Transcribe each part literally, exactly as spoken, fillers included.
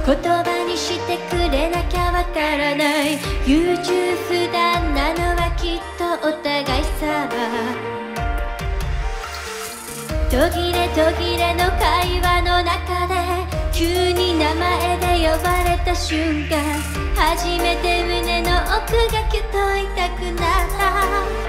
言葉にしてくれなきゃわからない優柔不断なのはきっとお互いさ。途切れ途切れの会話の中で急に名前で呼ばれた瞬間、初めて胸の奥がキュッと痛くなった。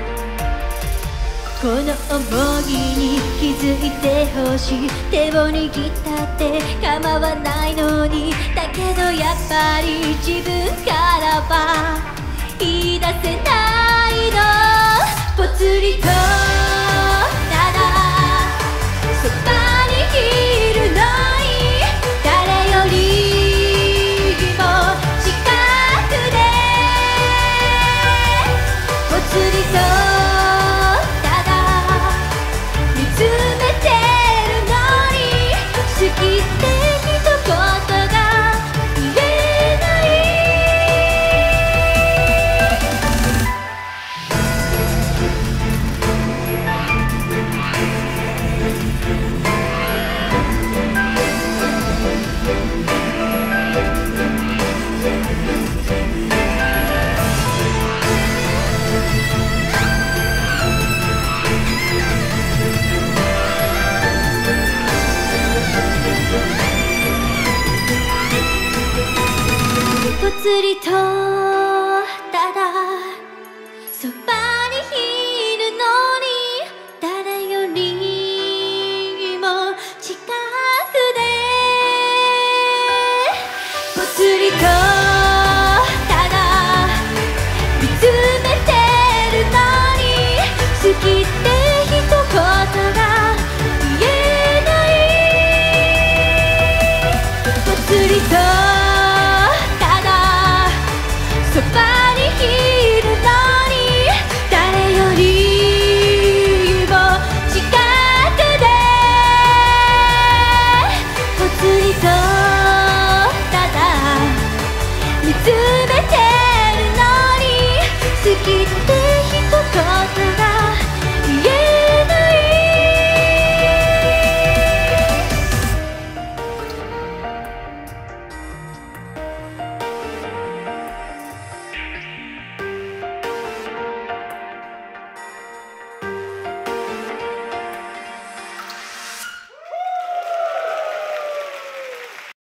この想いに気づいてほしい。手を握ったって構わないのに、だけどやっぱり自分からは言い出せないの。ぽつりとただそばにいるのに、誰よりも近くでぽつりと好きって一言が言えない。ぽつりと